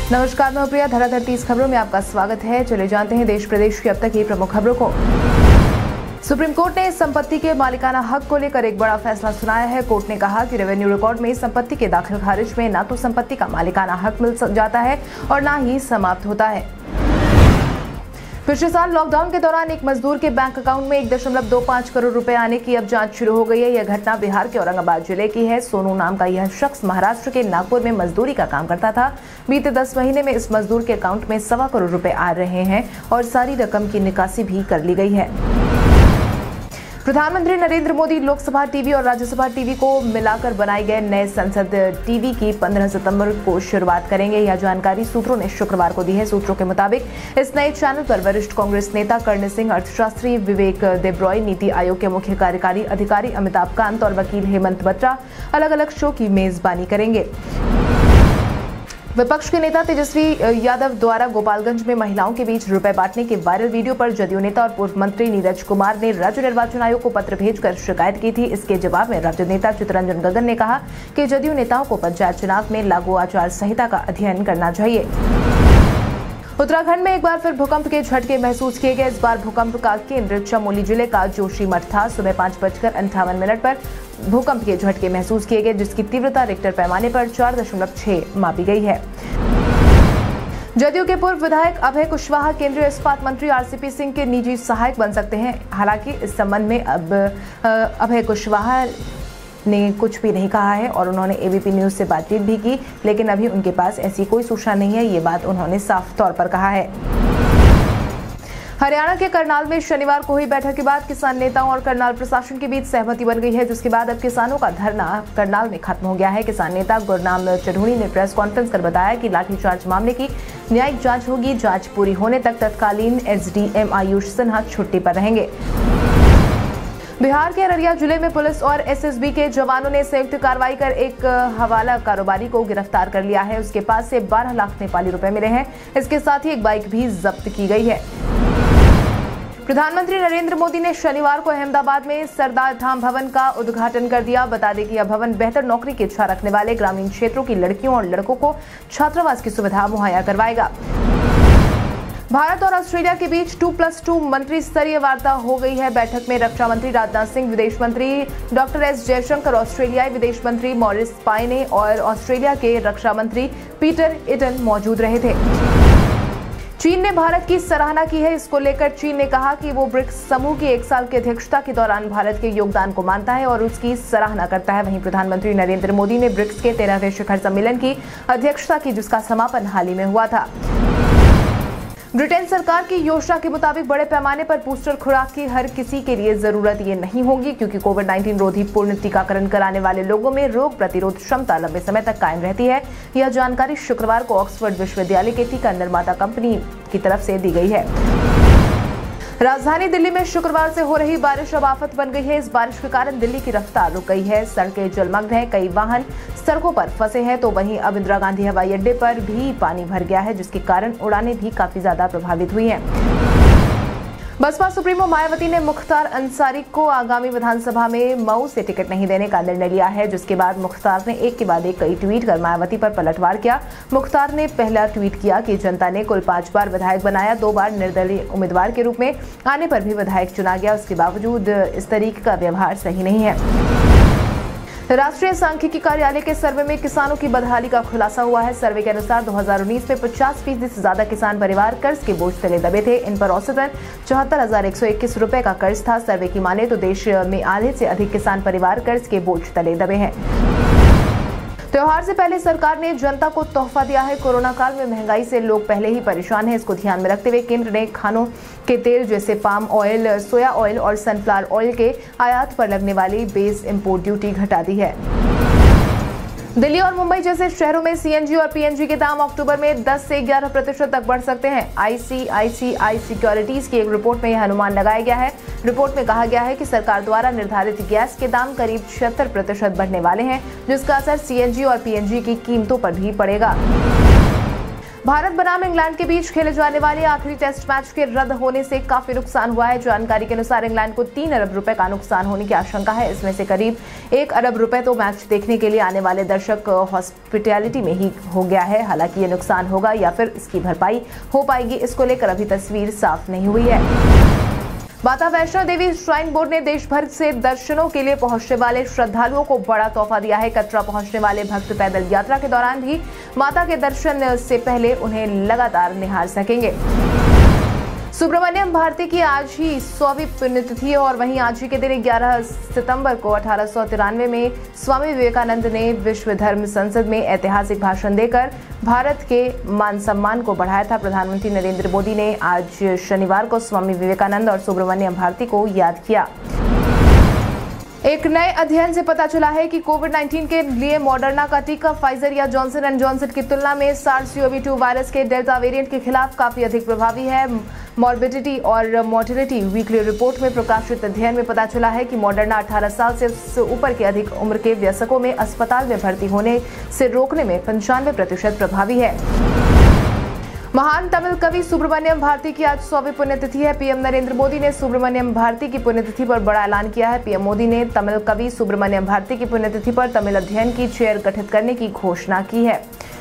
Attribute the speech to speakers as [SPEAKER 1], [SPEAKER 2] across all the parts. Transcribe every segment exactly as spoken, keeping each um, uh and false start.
[SPEAKER 1] नमस्कार, मैं प्रिया। धराधर तीस खबरों में आपका स्वागत है। चले जानते हैं देश प्रदेश की अब तक की प्रमुख खबरों को। सुप्रीम कोर्ट ने संपत्ति के मालिकाना हक को लेकर एक बड़ा फैसला सुनाया है। कोर्ट ने कहा कि रेवेन्यू रिकॉर्ड में संपत्ति के दाखिल खारिज में न तो संपत्ति का मालिकाना हक मिल जाता है और न ही समाप्त होता है। पिछले साल लॉकडाउन के दौरान एक मजदूर के बैंक अकाउंट में एक दशमलव दो पाँच करोड़ रुपए आने की अब जांच शुरू हो गई है। यह घटना बिहार के औरंगाबाद जिले की है। सोनू नाम का यह शख्स महाराष्ट्र के नागपुर में मजदूरी का काम करता था। बीते दस महीने में इस मजदूर के अकाउंट में सवा करोड़ रुपए आ रहे हैं और सारी रकम की निकासी भी कर ली गई है। प्रधानमंत्री नरेंद्र मोदी लोकसभा टीवी और राज्यसभा टीवी को मिलाकर बनाए गए नए संसद टीवी की पंद्रह सितंबर को शुरुआत करेंगे। यह जानकारी सूत्रों ने शुक्रवार को दी है। सूत्रों के मुताबिक इस नए चैनल पर वरिष्ठ कांग्रेस नेता कर्ण सिंह, अर्थशास्त्री विवेक देब्रॉय, नीति आयोग के मुख्य कार्यकारी अधिकारी अमिताभ कांत और वकील हेमंत बत्रा अलग अलग शो की मेजबानी करेंगे। विपक्ष के नेता तेजस्वी यादव द्वारा गोपालगंज में महिलाओं के बीच रुपए बांटने के वायरल वीडियो पर जदयू नेता और पूर्व मंत्री नीरज कुमार ने राज्य निर्वाचन आयोग को पत्र भेजकर शिकायत की थी। इसके जवाब में राज्य नेता चितरंजन गगन ने कहा कि जदयू नेताओं को पंचायत चुनाव में लागू आचार संहिता का अध्ययन करना चाहिए। उत्तराखंड में एक बार फिर भूकंप के झटके महसूस किए गए। इस बार भूकंप का केंद्र चमोली जिले का जोशीमठ था। सुबह पाँच बजकर अंठावन मिनट पर भूकंप के झटके महसूस किए गए, जिसकी तीव्रता रिक्टर पैमाने पर चार दशमलव छह मापी गई है। जदयू के पूर्व विधायक अभय कुशवाहा केंद्रीय इस्पात मंत्री आरसीपी सिंह के निजी सहायक बन सकते हैं। हालांकि इस संबंध में अब अभय कुशवाहा ने कुछ भी नहीं कहा है और उन्होंने एबीपी न्यूज से बातचीत भी की, लेकिन अभी उनके पास ऐसी कोई सूचना नहीं है। ये बात उन्होंने साफ तौर पर कहा है। हरियाणा के करनाल में शनिवार को हुई बैठक के बाद किसान नेताओं और करनाल प्रशासन के बीच सहमति बन गई है, जिसके बाद अब किसानों का धरना करनाल में खत्म हो गया है। किसान नेता गुरनाम चढ़ूनी ने प्रेस कॉन्फ्रेंस कर बताया कि लाठीचार्ज मामले की न्यायिक जांच होगी। जांच पूरी होने तक तत्कालीन एसडीएम आयुष सिन्हा छुट्टी पर रहेंगे। बिहार के अररिया जिले में पुलिस और एसएसबी के जवानों ने संयुक्त कार्रवाई कर एक हवाला कारोबारी को गिरफ्तार कर लिया है। उसके पास से बारह लाख नेपाली रुपए मिले हैं। इसके साथ ही एक बाइक भी जब्त की गई है। प्रधानमंत्री नरेंद्र मोदी ने शनिवार को अहमदाबाद में सरदार धाम भवन का उद्घाटन कर दिया। बता दें कि यह भवन बेहतर नौकरी की इच्छा रखने वाले ग्रामीण क्षेत्रों की लड़कियों और लड़कों को छात्रावास की सुविधा मुहैया करवाएगा। भारत और ऑस्ट्रेलिया के बीच टू प्लस टू मंत्री स्तरीय वार्ता हो गई है। बैठक में रक्षा मंत्री राजनाथ सिंह, विदेश मंत्री डॉक्टर एस जयशंकर, ऑस्ट्रेलियाई विदेश मंत्री मॉरिस पायने और ऑस्ट्रेलिया के रक्षा मंत्री पीटर इटन मौजूद रहे थे। चीन ने भारत की सराहना की है। इसको लेकर चीन ने कहा कि वो ब्रिक्स समूह की एक साल की अध्यक्षता के दौरान भारत के योगदान को मानता है और उसकी सराहना करता है। वहीं प्रधानमंत्री नरेंद्र मोदी ने ब्रिक्स के तेरहवें शिखर सम्मेलन की अध्यक्षता की, जिसका समापन हाल ही में हुआ था। ब्रिटेन सरकार की योजना के मुताबिक बड़े पैमाने पर बूस्टर खुराक की हर किसी के लिए जरूरत ये नहीं होगी, क्योंकि कोविड नाइन्टीन रोधी पूर्ण टीकाकरण कराने वाले लोगों में रोग प्रतिरोध क्षमता लंबे समय तक कायम रहती है। यह जानकारी शुक्रवार को ऑक्सफोर्ड विश्वविद्यालय के टीका निर्माता कंपनी की तरफ से दी गई है। राजधानी दिल्ली में शुक्रवार से हो रही बारिश अब आफत बन गई है। इस बारिश के कारण दिल्ली की रफ्तार रुक गई है। सड़कें जलमग्न हैं, कई वाहन सड़कों पर फंसे हैं, तो वहीं अब इंदिरा गांधी हवाई अड्डे पर भी पानी भर गया है, जिसके कारण उड़ानें भी काफी ज्यादा प्रभावित हुई हैं। बसपा सुप्रीमो मायावती ने मुख्तार अंसारी को आगामी विधानसभा में मऊ से टिकट नहीं देने का निर्णय लिया है, जिसके बाद मुख्तार ने एक के बाद एक कई ट्वीट कर मायावती पर पलटवार किया। मुख्तार ने पहला ट्वीट किया कि जनता ने कुल पांच बार विधायक बनाया, दो बार निर्दलीय उम्मीदवार के रूप में आने पर भी विधायक चुना गया। उसके बावजूद इस तरीके का व्यवहार सही नहीं है। राष्ट्रीय सांख्यिकी कार्यालय के सर्वे में किसानों की बदहाली का खुलासा हुआ है। सर्वे के अनुसार दो हज़ार उन्नीस में पचास फीसदी से ज्यादा किसान परिवार कर्ज के बोझ तले दबे थे। इन पर औसतन चौहत्तर हजार एक सौ इक्कीस रुपए का कर्ज था। सर्वे की माने तो देश में आधे से अधिक किसान परिवार कर्ज के बोझ तले दबे हैं। त्योहार से पहले सरकार ने जनता को तोहफा दिया है। कोरोना काल में महंगाई से लोग पहले ही परेशान हैं। इसको ध्यान में रखते हुए केंद्र ने खानों के तेल जैसे पाम ऑयल, सोया ऑयल और सनफ्लावर ऑयल के आयात पर लगने वाली बेस इंपोर्ट ड्यूटी घटा दी है। दिल्ली और मुंबई जैसे शहरों में सीएनजी और पीएनजी के दाम अक्टूबर में दस से ग्यारह प्रतिशत तक बढ़ सकते हैं। आईसीआईसीआई सिक्योरिटीज की एक रिपोर्ट में यह अनुमान लगाया गया है। रिपोर्ट में कहा गया है कि सरकार द्वारा निर्धारित गैस के दाम करीब छिहत्तर प्रतिशत बढ़ने वाले हैं, जिसका असर सीएनजी और पीएनजी की कीमतों पर भी पड़ेगा। भारत बनाम इंग्लैंड के बीच खेले जाने वाले आखिरी टेस्ट मैच के रद्द होने से काफी नुकसान हुआ है। जानकारी के अनुसार इंग्लैंड को तीन अरब रुपए का नुकसान होने की आशंका है। इसमें से करीब एक अरब रुपए तो मैच देखने के लिए आने वाले दर्शक हॉस्पिटैलिटी में ही हो गया है। हालांकि ये नुकसान होगा या फिर इसकी भरपाई हो पाएगी, इसको लेकर अभी तस्वीर साफ नहीं हुई है। माता वैष्णो देवी श्राइन बोर्ड ने देश भर से दर्शनों के लिए पहुंचने वाले श्रद्धालुओं को बड़ा तोहफा दिया है। कटरा पहुंचने वाले भक्त पैदल यात्रा के दौरान भी माता के दर्शन से पहले उन्हें लगातार निहार सकेंगे। सुब्रमण्यम भारती की आज ही सौवीं पुण्यतिथि है और वहीं आज ही के दिन ग्यारह सितंबर को अठारह सौ तिरानवे में स्वामी विवेकानंद ने विश्व धर्म संसद में ऐतिहासिक भाषण देकर भारत के मान सम्मान को बढ़ाया था। प्रधानमंत्री नरेंद्र मोदी ने आज शनिवार को स्वामी विवेकानंद और सुब्रमण्यम भारती को याद किया। एक नए अध्ययन से पता चला है कि कोविड उन्नीस के लिए मॉडर्ना का टीका फाइजर या जॉनसन एंड जॉनसन की तुलना में SARS C O V two virus के डेल्टा वेरिएंट के खिलाफ काफी अधिक प्रभावी है। मॉर्बिडिटी और मोर्टेलिटी वीकली रिपोर्ट में प्रकाशित अध्ययन में पता चला है कि मॉडर्ना अठारह साल से ऊपर के अधिक उम्र के वयस्कों में अस्पताल में भर्ती होने से रोकने में पंचानवे प्रतिशत प्रभावी है। महान तमिल कवि सुब्रमण्यम भारती की आज सौवीं पुण्यतिथि है। पीएम नरेंद्र मोदी ने सुब्रमण्यम भारती की पुण्यतिथि पर बड़ा ऐलान किया है। पीएम मोदी ने तमिल कवि सुब्रमण्यम भारती की पुण्यतिथि पर तमिल अध्ययन की चेयर गठित करने की घोषणा की है।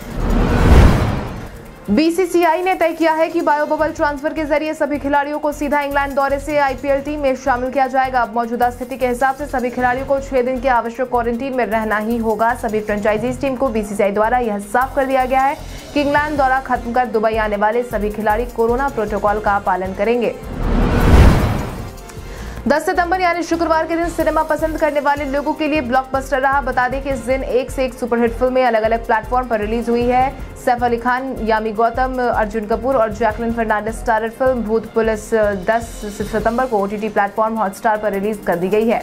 [SPEAKER 1] बी सी सी आई ने तय किया है कि बायो बबल ट्रांसफर के जरिए सभी खिलाड़ियों को सीधा इंग्लैंड दौरे से आई पी एल टीम में शामिल किया जाएगा। अब मौजूदा स्थिति के हिसाब से सभी खिलाड़ियों को छह दिन के आवश्यक क्वारंटीन में रहना ही होगा। सभी फ्रेंचाइजीज टीम को बी सी सी आई द्वारा यह साफ कर दिया गया है कि इंग्लैंड दौरा खत्म कर दुबई आने वाले सभी खिलाड़ी कोरोना प्रोटोकॉल का पालन करेंगे। दस सितंबर यानी शुक्रवार के दिन सिनेमा पसंद करने वाले लोगों के लिए ब्लॉकबस्टर रहा। बता दें कि इस दिन एक से एक सुपरहिट फिल्में अलग अलग प्लेटफॉर्म पर रिलीज हुई है। सैफ अली खान, यामी गौतम, अर्जुन कपूर और Jacqueline Fernandez starrer film Bhoot police दस सितंबर को O T T platform Hotstar पर रिलीज कर दी गई है।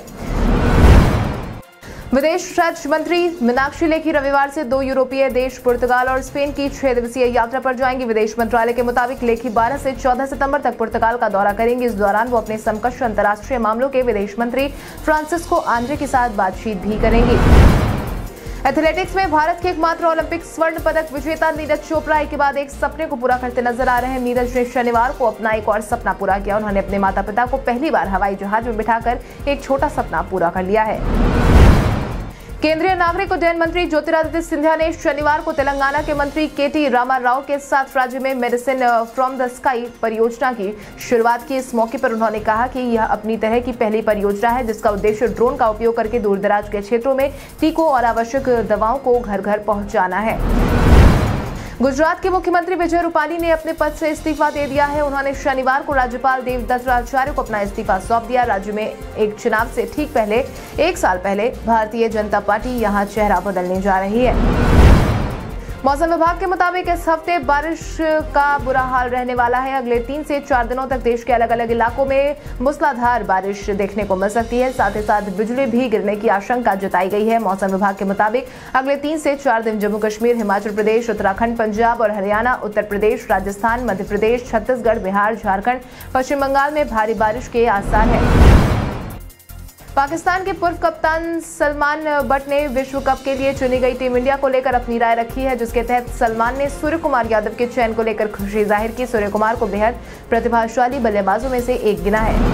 [SPEAKER 1] विदेश राज्य मंत्री मीनाक्षी लेखी रविवार से दो यूरोपीय देश पुर्तगाल और स्पेन की छह दिवसीय यात्रा पर जाएंगी। विदेश मंत्रालय के मुताबिक लेखी बारह से चौदह सितंबर तक पुर्तगाल का दौरा करेंगी। इस दौरान वो अपने समकक्ष अंतर्राष्ट्रीय मामलों के विदेश मंत्री फ्रांसिस्को आंद्रे के साथ बातचीत भी करेंगी। एथलेटिक्स में भारत के एकमात्र ओलंपिक स्वर्ण पदक विजेता नीरज चोपड़ा एक के बाद एक सपने को पूरा करते नजर आ रहे हैं। नीरज ने शनिवार को अपना एक और सपना पूरा किया। उन्होंने अपने माता पिता को पहली बार हवाई जहाज में बिठाकर एक छोटा सपना पूरा कर लिया है। केंद्रीय नागरिक उड्डयन मंत्री ज्योतिरादित्य सिंधिया ने शनिवार को तेलंगाना के मंत्री के टी रामाराव के साथ राज्य में मेडिसिन फ्रॉम द स्काई परियोजना की शुरुआत की। इस मौके पर उन्होंने कहा कि यह अपनी तरह की पहली परियोजना है जिसका उद्देश्य ड्रोन का उपयोग करके दूरदराज के क्षेत्रों में टीकों और आवश्यक दवाओं को घर घर पहुंचाना है। गुजरात के मुख्यमंत्री विजय रूपानी ने अपने पद से इस्तीफा दे दिया है। उन्होंने शनिवार को राज्यपाल देवदत्त आचार्य को अपना इस्तीफा सौंप दिया। राज्य में एक चुनाव से ठीक पहले एक साल पहले भारतीय जनता पार्टी यहां चेहरा बदलने जा रही है। मौसम विभाग के मुताबिक इस हफ्ते बारिश का बुरा हाल रहने वाला है। अगले तीन से चार दिनों तक देश के अलग अलग इलाकों में मूसलाधार बारिश देखने को मिल सकती है। साथ ही साथ बिजली भी गिरने की आशंका जताई गई है। मौसम विभाग के मुताबिक अगले तीन से चार दिन जम्मू कश्मीर, हिमाचल प्रदेश, उत्तराखंड, पंजाब और हरियाणा, उत्तर प्रदेश, राजस्थान, मध्य प्रदेश, छत्तीसगढ़, बिहार, झारखंड, पश्चिम बंगाल में भारी बारिश के आसार हैं। पाकिस्तान के पूर्व कप्तान सलमान बट ने विश्व कप के लिए चुनी गई टीम इंडिया को लेकर अपनी राय रखी है, जिसके तहत सलमान ने सूर्य कुमार यादव के चयन को लेकर खुशी जाहिर की। सूर्य कुमार को बेहद प्रतिभाशाली बल्लेबाजों में से एक गिना है।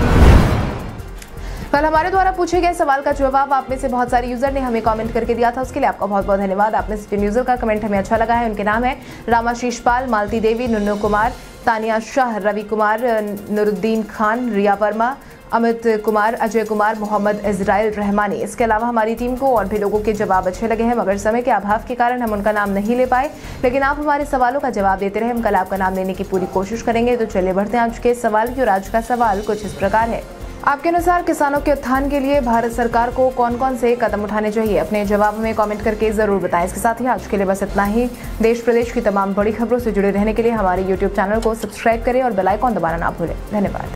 [SPEAKER 1] कल हमारे द्वारा पूछे गए सवाल का जवाब आप में से बहुत सारे यूजर ने हमें कमेंट करके दिया था, उसके लिए आपका बहुत बहुत धन्यवाद। आप में से जिन यूजर का कमेंट हमें अच्छा लगा है उनके नाम है रामाशीष पाल, मालती देवी, नुन्नू कुमार, तानिया शाह, रवि कुमार, नुरुद्दीन खान, रिया वर्मा, अमित कुमार, अजय कुमार, मोहम्मद इजराइल रहमानी। इसके अलावा हमारी टीम को और भी लोगों के जवाब अच्छे लगे हैं, मगर समय के अभाव के कारण हम उनका नाम नहीं ले पाए, लेकिन आप हमारे सवालों का जवाब देते रहे। हम कल आपका नाम लेने की पूरी कोशिश करेंगे। तो चलिए बढ़ते हैं आज के सवाल की, और आज का सवाल कुछ इस प्रकार है। आपके अनुसार किसानों के उत्थान के लिए भारत सरकार को कौन कौन से कदम उठाने चाहिए? अपने जवाब में कमेंट करके जरूर बताएं। इसके साथ ही आज के लिए बस इतना ही। देश प्रदेश की तमाम बड़ी खबरों से जुड़े रहने के लिए हमारे यूट्यूब चैनल को सब्सक्राइब करें और बेल आइकॉन दबाना ना भूलें। धन्यवाद।